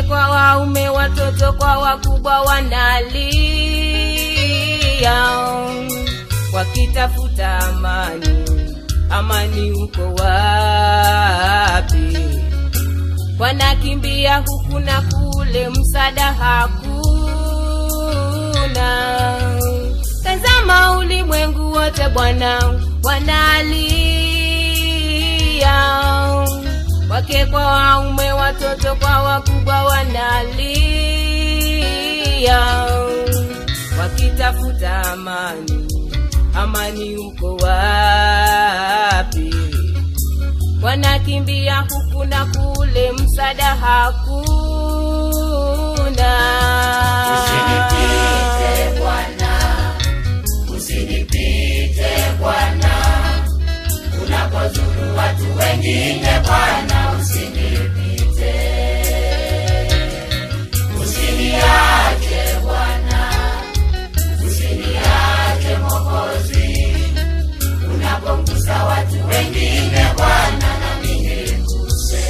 kwa waume, watoto kwa wakubwa wanalia wakitafuta amani. Amani uko wapi? Wanakimbia huku na kule, msaada hakuna. Tazama ulimwengu wote Bwana wanalia, wake kwa waume, watoto kwa wakubwa wanalia wakitafuta amani. Amani uko wapi? Wanakimbia huku na kule, msaada hakuna. Usinipite Bwana, usinipite Bwana, unapozuru watu wengine Bwana, usinipite. Usiniache Bwana, usiniache Mwokozi, unapogusa watu wengine Bwana, na mimi niguse.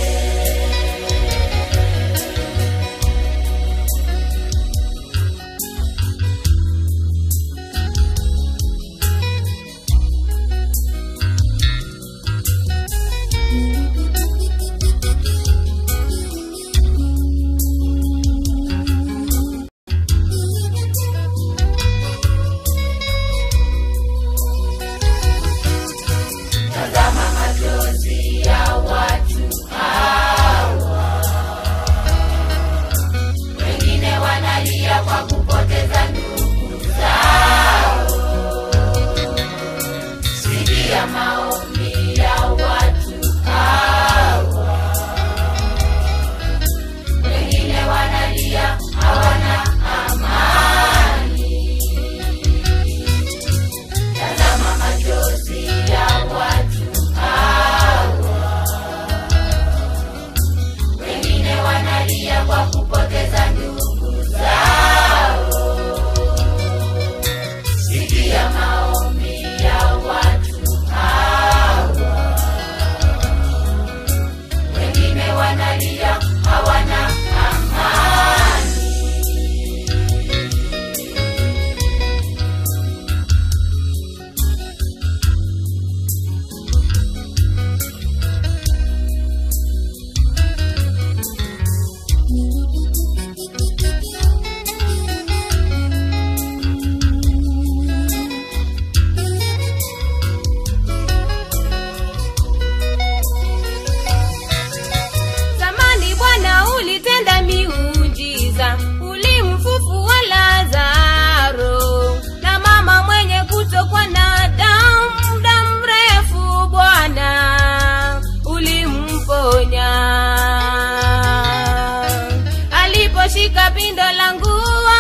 Shika pindo la nguo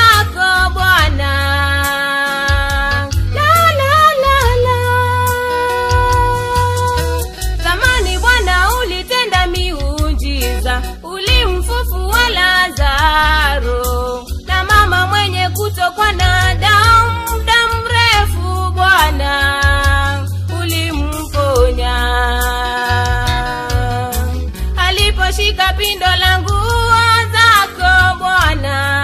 zako Bwana, la la la la. Zamani Bwana ulitenda miujiza, ulimfufua Lazaro na mama mwenye kutokwa na damu muda mrefu Bwana, ulimponya aliposhika pindo la nguo Bwana.